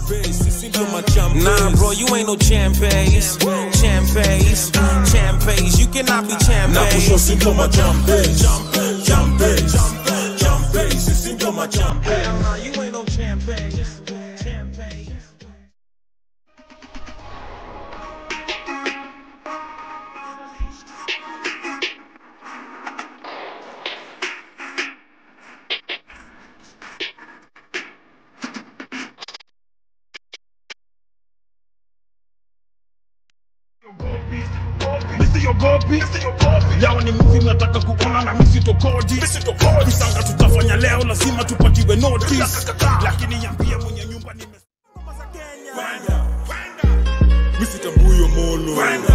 Nah, bro, you ain't no champagnes. Champagnes, champagnes. You cannot be champagnes. Now push us into my champagnes. Champagnes, champagnes. It's into my champagnes. Nah, you ain't no champagnes. Champagnes. Yao ni movie nataka kuona na misi tokodi. Kusanga tutafanya leo lazima tupatiwe notice. Lakini yambia mwenye nyumba nimesema za Kenya. Misi tambuyo molo.